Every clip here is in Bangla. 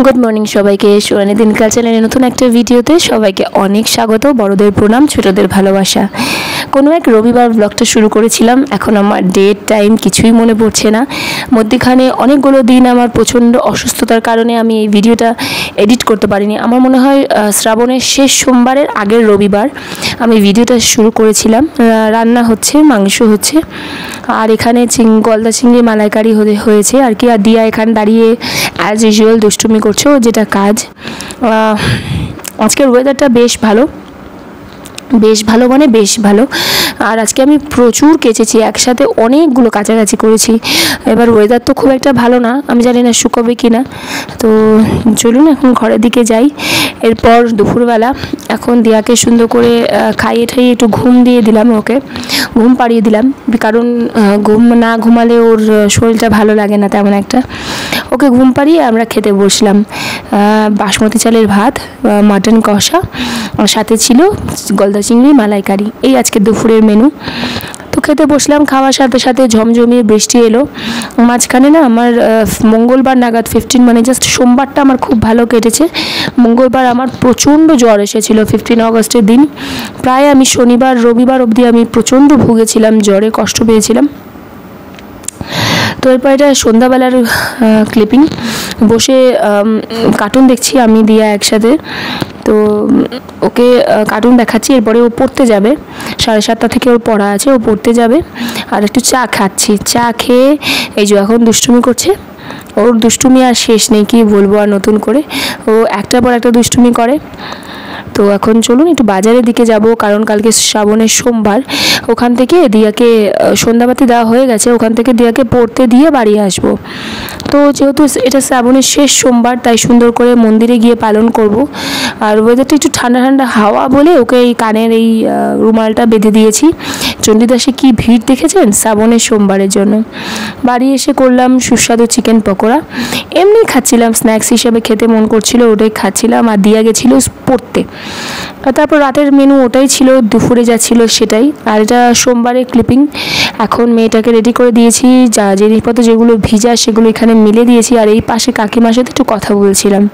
গুড মর্নিং সবাইকে। সুরানি দিনকাল চ্যানেলের নতুন একটা ভিডিওতে সবাইকে অনেক স্বাগত। বড়দের প্রণাম, ছোটদের ভালোবাসা। কোনো এক রবিবার ব্লগটা শুরু করেছিলাম। এখন আমার ডেট টাইম কিছুই মনে পড়ছে না। মধ্যখানে অনেকগুলো দিন আমার প্রচণ্ড অসুস্থতার কারণে আমি এই ভিডিওটা এডিট করতে পারিনি। আমার মনে হয় শ্রাবণের শেষ সোমবারের আগের রবিবার আমি ভিডিওটা শুরু করেছিলাম। রান্না হচ্ছে, মাংস হচ্ছে, আর এখানে গলদা চিংড়ি মালাইকারি হয়েছে আর কি। আর দিয়া এখানে দাঁড়িয়ে অ্যাজ ইউজুয়াল দুষ্টুমি করছে, ও যেটা কাজ। আজকের ওয়েদারটা বেশ ভালো, বেশ ভালো। আর আজকে আমি প্রচুর কেচেছি, একসাথে অনেকগুলো কাছাকাছি করেছি। এবার ওয়েদার তো খুব একটা ভালো না, আমি জানি না শুকোবে কি না। তো চলুন এখন ঘরের দিকে যাই। এরপর দুপুরবেলা এখন দিয়াকে সুন্দর করে খাইয়ে ঠাইয়ে একটু ঘুম দিয়ে দিলাম, ওকে ঘুম পাড়িয়ে দিলাম, কারণ ঘুম না ঘুমালে ওর শরীরটা ভালো লাগে না তেমন একটা। ওকে ঘুম পাড়িয়ে আমরা খেতে বসলাম। বাসমতি চালের ভাত, মাটন কষা, সাথে ছিল গলদা চিংড়ি মালাইকারি, এই আজকে দুপুরের মেনু। তো খেতে বসলাম, খাওয়ার সাথে সাথে ঝমঝমিয়ে বৃষ্টি এলো। মাঝখানে না আমার মঙ্গলবার নাগাদ 15 মানে জাস্ট সোমবারটা আমার খুব ভালো কেটেছে। মঙ্গলবার আমার প্রচণ্ড জ্বর এসেছিল 15 অগস্টের দিন। প্রায় আমি শনিবার রবিবার অবধি আমি প্রচণ্ড ভুগেছিলাম, জ্বরে কষ্ট পেয়েছিলাম। তো এরপর এটা সন্ধ্যাবেলার ক্লিপিং। বসে কার্টুন দেখছি আমি দিয়া একসাথে। তো ওকে কার্টুন দেখাচ্ছি, এরপরে ও পড়তে যাবে। 7:30 থেকে ওর পড়া আছে, ও পড়তে যাবে। আর একটু চা খাচ্ছি, চা খেয়ে এই যে এখন দুষ্টুমি করছে। ওর দুষ্টুমি আর শেষ নেই, কি বলবো আর নতুন করে। ও একটার পর একটা দুষ্টুমি করে। তো এখন চলুন একটু বাজারের দিকে যাব, কারণ কালকে শ্রাবণের সোমবার। ওখান থেকে দিয়াকে সন্ধ্যাবাতি দেওয়া হয়ে গেছে, ওখান থেকে দিয়াকে পড়তে দিয়ে বাড়ি আসব। তো যেহেতু এটা শ্রাবণের শেষ সোমবার, তাই সুন্দর করে মন্দিরে গিয়ে পালন করব। আর ওয়েদারটা একটু ঠান্ডা ঠান্ডা হাওয়া বলে ওকে এই কানের এই রুমালটা বেঁধে দিয়েছি। চণ্ডীদাসে কি ভিড় দেখেছেন শ্রাবণের সোমবারের জন্য। বাড়ি এসে করলাম সুস্বাদু চিকেন পকোড়া। এমনি খাচ্ছিলাম, স্ন্যাক্স হিসেবে খেতে মন করছিল, ওটাই খাচ্ছিলাম। আর দিয়া গেছিলো পড়তে। তারপর রাতের মেনু ওটাই ছিল, দুপুরে যা ছিল সেটাই। আর এটা সোমবারের ক্লিপিং। এখন মেয়েটাকে রেডি করে দিয়েছি, যা জিনিসপত্র যেগুলো ভিজা সেগুলো এখানে মিলে দিয়েছি। আর এই পাশে কাকিমার সাথে একটু কথা বলছিলাম।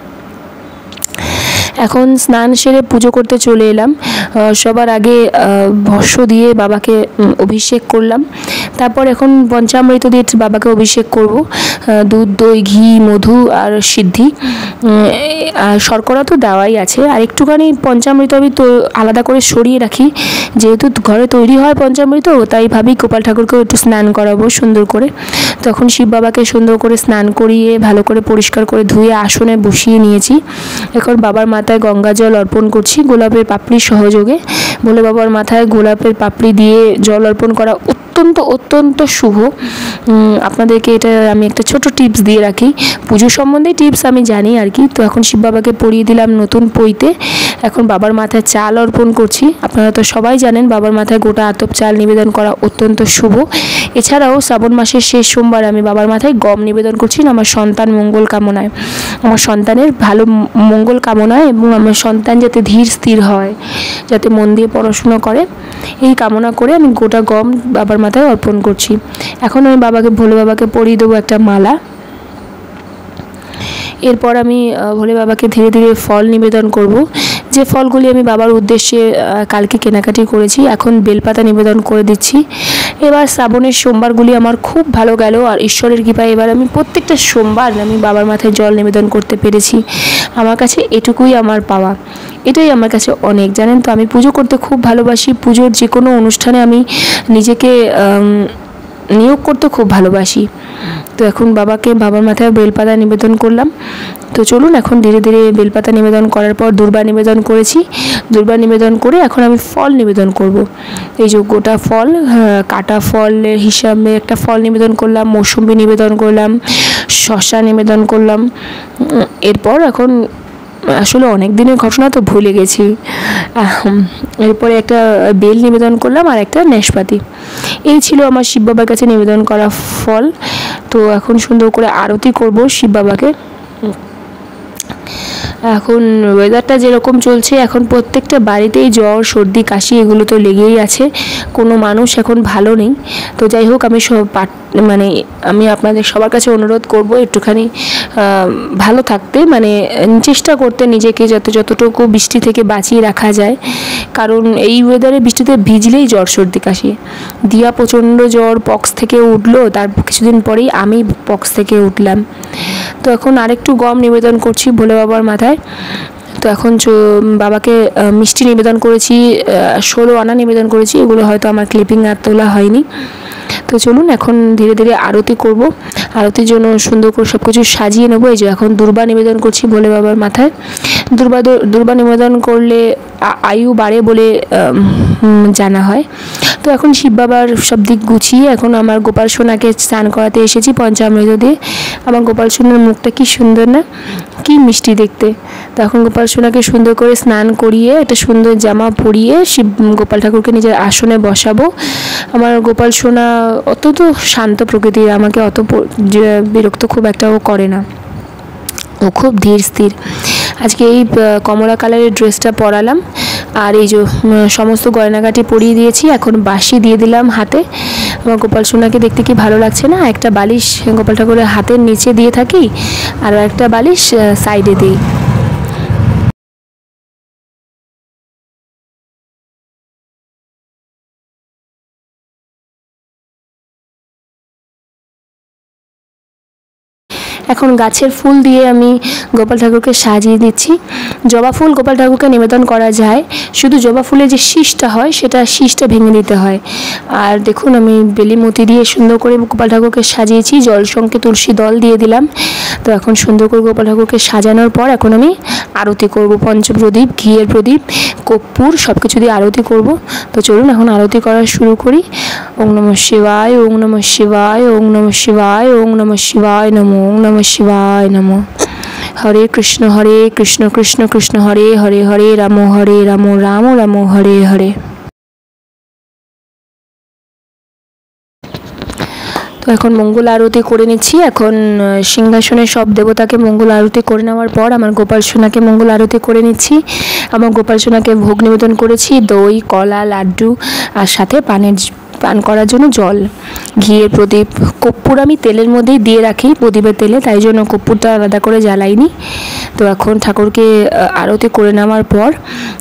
এখন স্নান সেরে পুজো করতে চলে এলাম। সবার আগে ভস্য দিয়ে বাবাকে অভিষেক করলাম। তারপর এখন পঞ্চামৃত দিয়ে বাবাকে অভিষেক করব। দুধ, দই, ঘি, মধু আর সিদ্ধি, আর শর্করা তো দেওয়াই আছে। আর একটুখানি পঞ্চামৃত আমি তো আলাদা করে সরিয়ে রাখি, যেহেতু ঘরে তৈরি হয় পঞ্চামৃত, তাই ভাবি গোপাল ঠাকুরকেও একটু স্নান করাবো সুন্দর করে। তখন শিব বাবাকে সুন্দর করে স্নান করিয়ে ভালো করে পরিষ্কার করে ধুয়ে আসনে বসিয়ে নিয়েছি। এখন বাবার মাথায় গঙ্গা জল অর্পণ করছি গোলাপের পাপড়ি সহযোগে। বলে বাবার মাথায় গোলাপের পাপড়ি দিয়ে জল অর্পণ করা অত্যন্ত শুভ। আপনাদেরকে এটা আমি একটা ছোট টিপস দিয়ে রাখি, পুজো সম্বন্ধে টিপস আমি জানি আর কি। তো এখন শিব বাবাকে পরিয়ে দিলাম নতুন পইতে। এখন বাবার মাথায় চাল অর্পণ করছি। আপনারা তো সবাই জানেন বাবার মাথায় গোটা আতপ চাল নিবেদন করা অত্যন্ত শুভ। এছাড়াও শ্রাবণ মাসের শেষ সোমবার আমি বাবার মাথায় গম নিবেদন করছি আমার সন্তান মঙ্গল কামনায়, আমার সন্তানের ভালো মঙ্গল কামনায়, এবং আমার সন্তান যাতে ধীর স্থির হয়, যাতে মন দিয়ে পড়াশোনা করে, এই কামনা করে আমি গোটা গম বাবার মাথায় অর্পণ করছি। এখন আমি ভোলে বাবাকে পরিয়ে দেবো একটা মালা। এরপর আমি ভোলে বাবাকে ধীরে ধীরে ফল নিবেদন করব। যে ফলগুলি আমি বাবার উদ্দেশ্যে কালকে কেনাকাটি করেছি, এখন বেলপাতা নিবেদন করে দিচ্ছি। এবার শ্রাবণের সোমবারগুলি আমার খুব ভালো গেল। আর ঈশ্বরের কৃপায় এবার আমি প্রত্যেকটা সোমবার আমি বাবার মাথায় জল নিবেদন করতে পেরেছি। আমার কাছে এটুকুই আমার পাওয়া, এটাই আমার কাছে অনেক। জানেন তো আমি পুজো করতে খুব ভালোবাসি। পুজোর যে কোনো অনুষ্ঠানে আমি নিজেকে নিয়োগ করতে খুব ভালোবাসি। তো এখন বাবার মাথায় বেলপাতা নিবেদন করলাম। তো চলুন এখন ধীরে ধীরে বেলপাতা নিবেদন করার পর দুর্বা নিবেদন করেছি। দুর্বা নিবেদন করে এখন আমি ফল নিবেদন করব। এই যে গোটা ফল, কাটা ফলের হিসাবে একটা ফল নিবেদন করলাম, মৌসুম্বি নিবেদন করলাম, শসা নিবেদন করলাম। এরপর এখন আসলে অনেক দিনের ঘটনা তো ভুলে গেছি। এরপরে একটা বেল নিবেদন করলাম আর একটা নাশপাতি। এই ছিল আমার শিব বাবার কাছে নিবেদন করা ফল। তো এখন সুন্দর করে আরতি করব শিব বাবাকে। এখন ওয়েদারটা যেরকম চলছে, এখন প্রত্যেকটা বাড়িতেই জ্বর সর্দি কাশি এগুলো তো লেগেই আছে, কোনো মানুষ এখন ভালো নেই। তো যাই হোক, আমি মানে আমি আপনাদের সবার কাছে অনুরোধ করব একটুখানি ভালো থাকতে, মানে চেষ্টা করতে নিজেকে যতটুকু বৃষ্টি থেকে বাঁচিয়ে রাখা যায়, কারণ এই ওয়েদারে বৃষ্টিতে ভিজলেই জ্বর সর্দি কাশি। দিয়া প্রচণ্ড জ্বর, পক্স থেকে উঠলো, তার কিছুদিন পরেই আমি পক্স থেকে উঠলাম। তো এখন আরেকটু গম নিবেদন করছি ভোলে বাবার মাথায়। তো এখন বাবাকে মিষ্টি নিবেদন করেছি, 16 আনা নিবেদন করেছি, এগুলো হয়তো আমার ক্লিপিং আর তোলা হয়নি। তো চলুন এখন ধীরে ধীরে আরতি করব। আরতির জন্য সুন্দর করে সব কিছু সাজিয়ে নেবো। এই যে এখন দুর্বা নিবেদন করছি ভোলে বাবার মাথায়। দুর্বা নিবেদন করলে আয়ু বাড়ে বলে জানা হয়। তো এখন শিব বাবার সব দিক গুছিয়ে এখন আমার গোপাল সোনাকে স্নান করাতে এসেছি পঞ্চামৃত দিয়ে। আমার গোপাল সোনার মুখটা কি সুন্দর না, কি মিষ্টি দেখতে। তো এখন গোপাল সোনাকে সুন্দর করে স্নান করিয়ে একটা সুন্দর জামা পরিয়ে গোপাল ঠাকুরকে নিজের আসনে বসাবো। আমার গোপাল সোনা অত তো শান্ত প্রকৃতির, আমাকে অত বিরক্ত খুব একটাও করে না, ও খুব ধীর স্থির। আজকে এই কমলা কালারের ড্রেসটা পরালাম, আর এই যে সমস্ত গয়নাগাটি পরিয়ে দিয়েছি। এখন বাঁশি দিয়ে দিলাম হাতে। আমার গোপাল সোনাকে দেখতে কি ভালো লাগছে না। একটা বালিশ গোপাল ঠাকুরের হাতের নিচে দিয়ে থাকি, আর একটা বালিশ সাইডে দিই। এখন গাছের ফুল দিয়ে আমি গোপাল ঠাকুরকে সাজিয়ে দিচ্ছি। জবা ফুল গোপাল ঠাকুরকে নিবেদন করা যায়, শুধু জবা ফুলের যে শীষটা হয় সেটা শীষটা ভেঙে দিতে হয়। আর দেখুন আমি বেলি মতি দিয়ে সুন্দর করে গোপাল ঠাকুরকে সাজিয়েছি, জল সঙ্গে তুলসী দল দিয়ে দিলাম। তো এখন সুন্দর করে গোপাল ঠাকুরকে সাজানোর পর এখন আমি আরতি করব। পঞ্চপ্রদীপ, ঘিয়ের প্রদীপ, কর্পূর সব কিছু দিয়ে আরতি করব। তো চলুন এখন আরতি করা শুরু করি। ওং নমঃ শিবায়, ওং নমঃ শিবায়, ওং নমঃ শিবায়, ওং নমঃ শিবায় নমঃ, ওং নমঃ শিবায় নমঃ। হরে কৃষ্ণ কৃষ্ণ কৃষ্ণ হরে হরে, হরে রাম রাম রাম হরে হরে। তো এখন মঙ্গল আরতি করে নিচ্ছি। এখন সিংহাসনের সব দেবতাকে মঙ্গল আরতি করে নেওয়ার পর আমার গোপাল সোনাকে মঙ্গল আরতি করে নিচ্ছি। আমার গোপাল সোনাকে ভোগ নিবেদন করেছি, দই, কলা, লাড্ডু, আর সাথে পান করার জন্য জল, ঘিয়ের প্রদীপ। কর্পূর আমি তেলের মধ্যেই দিয়ে রাখি, প্রদীপের তেলে, তাই জন্য কর্পূরটা আলাদা করে জ্বালাইনি। তো এখন ঠাকুরকে আরতি করে নেওয়ার পর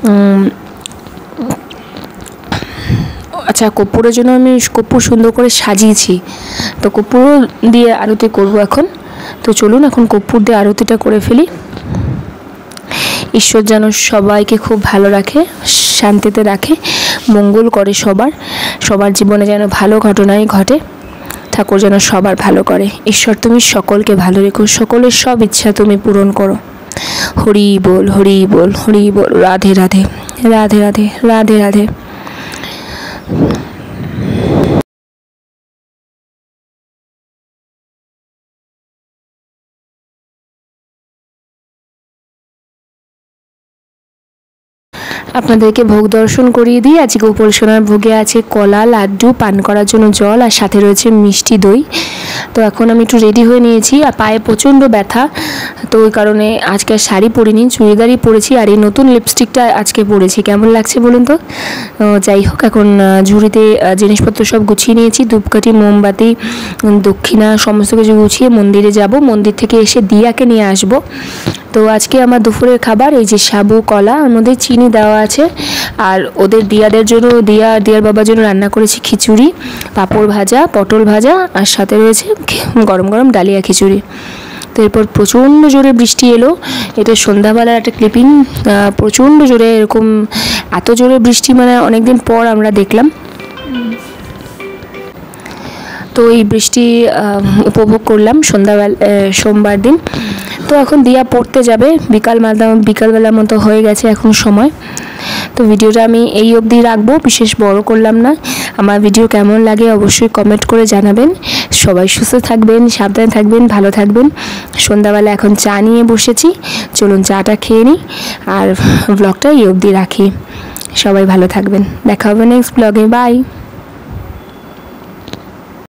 আচ্ছা, কর্পূরের জন্য আমি কর্পূর সুন্দর করে সাজিয়েছি, তো কর্পূরও দিয়ে আরতি করব এখন। তো চলুন এখন কর্পূর দিয়ে আরতিটা করে ফেলি। ঈশ্বর যেন সবাইকে খুব ভালো রাখে, শান্তিতে রাখে, মঙ্গল করে সবার জীবনে যেন ভালো ঘটনাই ঘটে। ঠাকুর যেন সবার ভালো করে। ঈশ্বর তুমি সকলকে ভালো রেখো, সকলের সব ইচ্ছা তুমি পূরণ করো। হরি বল, হরি বল, হরি বল। রাধে রাধে, রাধে রাধে, রাধে রাধে। আপনাদেরকে ভোগ দর্শন করিয়ে দিই। আজকে গোপাল সোনার ভোগে আছে কলা, লাড্ডু, পান করার জন্য জল, আর সাথে রয়েছে মিষ্টি দই। তো এখন আমি একটু রেডি হয়ে নিয়েছি, আর পায়ে প্রচণ্ড ব্যথা, তো ওই কারণে আজকে শাড়ি পরিনি, চুড়িদারই পরেছি। আর এই নতুন লিপস্টিকটা আজকে পরেছি, কেমন লাগছে বলুন তো। যাই হোক, এখন ঝুড়িতে জিনিসপত্র সব গুছিয়ে নিয়েছি, ধূপকাঠি, মোমবাতি, দক্ষিণা সমস্ত কিছু গুছিয়ে মন্দিরে যাব। মন্দির থেকে এসে দিয়াকে নিয়ে আসব। তো আজকে আমার দুপুরের খাবার এই যে সাবু, কলা, আর মধ্যে চিনি দেওয়া আছে। আর ওদের দিয়াদের জন্য, দিয়ার বাবার জন্য রান্না করেছি খিচুড়ি, পাঁপড় ভাজা, পটল ভাজা, আর সাথে রয়েছে গরম গরম ডালিয়া খিচুড়ি। তো এরপর প্রচণ্ড জোরে বৃষ্টি এলো। এটা সন্ধ্যাবেলার একটা ক্লিপিং। প্রচণ্ড জোরে, এরকম এত জোরে বৃষ্টি মানে অনেকদিন পর আমরা দেখলাম। তো এই বৃষ্টি উপভোগ করলাম সোমবার দিন। তো এখন দিয়া পড়তে যাবে, বিকালবেলার মতো হয়ে গেছে এখন সময়। তো ভিডিওটা আমি এই অবধি রাখবো, বিশেষ বড় করলাম না। আমার ভিডিও কেমন লাগে অবশ্যই কমেন্ট করে জানাবেন। সবাই সুস্থ থাকবেন, সাবধানে থাকবেন, ভালো থাকবেন। সন্ধ্যাবেলা এখন চা নিয়ে বসেছি, চলুন চাটা খেয়ে নিই, আর ব্লগটা এই অবধি রাখি। সবাই ভালো থাকবেন, দেখা হবে নেক্সট ব্লগে, বাই।